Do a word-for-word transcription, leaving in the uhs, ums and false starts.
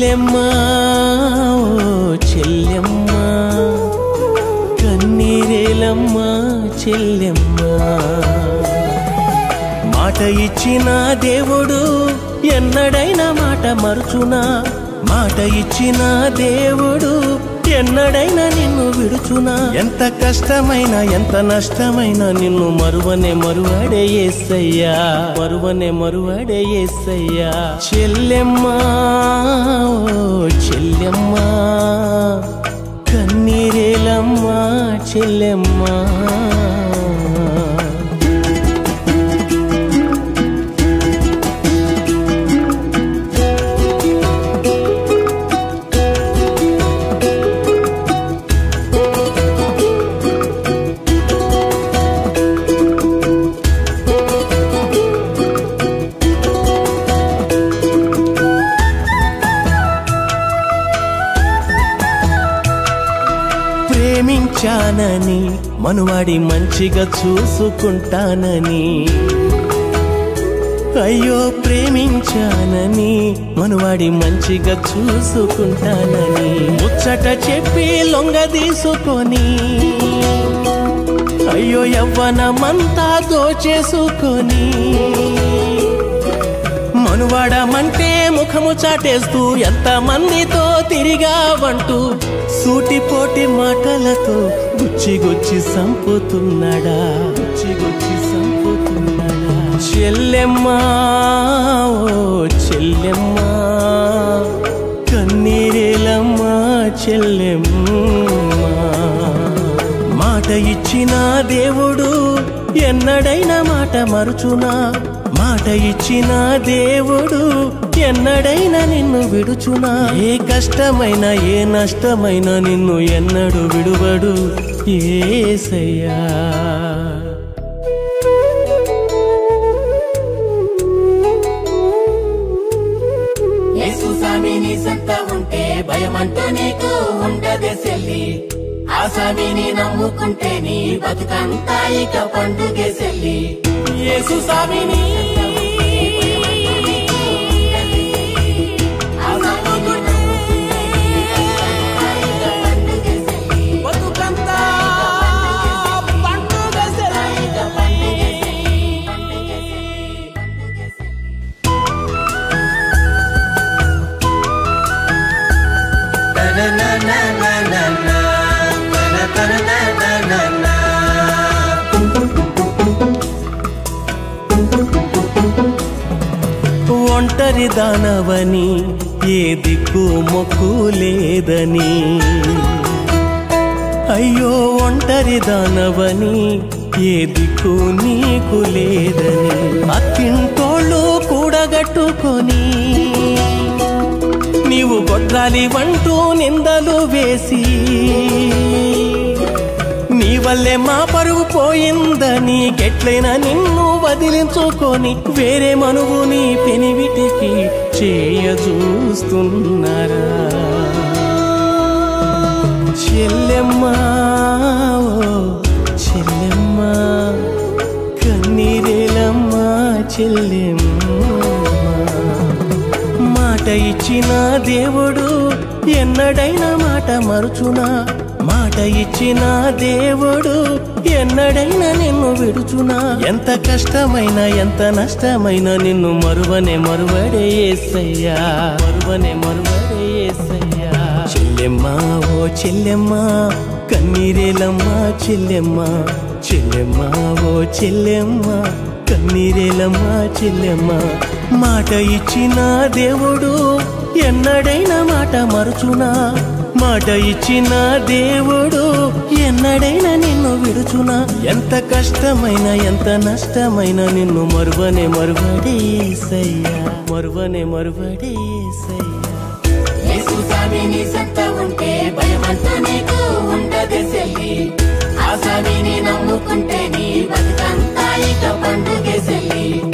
చెల్లెమ్మా ఓ చెల్లెమ్మా కన్నీరేలమ్మా చెల్లెమ్మా మాట ఇచ్చిన దేవుడు ఎన్నడైనా మాట మరుచునా మాట ఇచ్చిన దేవుడు ఎన్నడైనా నిన్ను విడుచునా ఎంత కష్టమైనా ఎంత నష్టమైనా నిన్ను మరువనే మరువాడే యేసయ్యా మరువనే మరువాడే యేసయ్యా చెల్లెమ్మా ఓ చెల్లెమ్మా కన్నీరేలమ్మా చెల్లెమ్మా ప్రేమించానని మనువాడి మంచిగా చూసుకుంటానని అయ్యో ప్రేమించానని మనువాడి మంచిగా చూసుకుంటానని ముచ్చట చెప్పి లొంగ తీసుకొని అయ్యో యవ్వనమంతా దోచేసుకొని మనువాడమంటే ముఖము చాటేస్తూ ఎంత మందితో తిరిగావంటూ సూటిపోటి మాటలతో గుచ్చి గుచ్చి సంపుతున్నాడా గుచ్చి గుచ్చి సంపుతున్నాడా చెల్లెమ్మా ఓ చెల్లెమ్మా కన్నీరేలమ్మా చెల్లెమ్మా మాట ఇచ్చిన దేవుడు ఎన్నడైనా మాట మరుచునా మాట ఇచ్చిన దేవుడు ఎన్నడైనా నిన్ను విడుచునా ఏ కష్టమైనా ఏ నష్టమైనా నిన్ను ఎన్నడు విడువడు యేసయ్యా యేసు స్వామి నీ సంత ఉంటే భయమంటూ నీకు ఉండదే సెల్లి ఆ స్వామిని నమ్ముకుంటే నీ బతుకంతా ఇక పండుగే సెల్లి యేసు స్వామిని ఒంటరి దానవని ఏ దిక్కు మొక్కు లేదని అయ్యో ఒంటరి దానవని ఏ దిక్కు నీకు లేదని అత్తింటోళ్ళు కూడగట్టుకొని నీవు గొడ్రాలి వంటూ నిందలు వేసి నీ వల్లే మా పరువు పోయిందని గెట్లైనా నిన్ను వదిలించుకొని వేరే మనువు నీ పెనివిటికి చేయ చూస్తున్నారా చెల్లెమ్మా ఓ చెల్లెమ్మా కన్నీరేలమ్మా చెల్లెమ్మా మాట ఇచ్చిన దేవుడు ఎన్నడైనా మాట మరుచునా మాట ఇచ్చిన దేవుడు ఎన్నడైనా నిన్ను విడుచునా ఎంత కష్టమైనా ఎంత నష్టమైనా నిన్ను మరువనే మరువడే యేసయ్యా మరువనే మరువడే యేసయ్యా చెల్లెమ్మా ఓ చెల్లెమ్మా కన్నీరేలమ్మా చెల్లెమ్మా చెల్లెమ్మా ఓ చెల్లెమ్మా కన్నీరేలమ్మా చెల్లెమ్మా మాట ఇచ్చిన దేవుడు ఎన్నడైనా మాట మరుచునా మాట ఇచ్చిన దేవుడు ఎన్నడైనా నిన్ను విడుచునా ఎంత కష్టమైనా ఎంత నష్టమైనా నిన్ను మరువనే మరువడే యేసయ్యా మరువనే మరువడే యేసయ్యా యేసు స్వామి నీ సంత ఉంటే భయమంటూ నీకు ఉండదే సెల్లి ఆ స్వామిని నమ్ముకుంటే నీ బతుకంతా ఇక పండుగే సెల్లి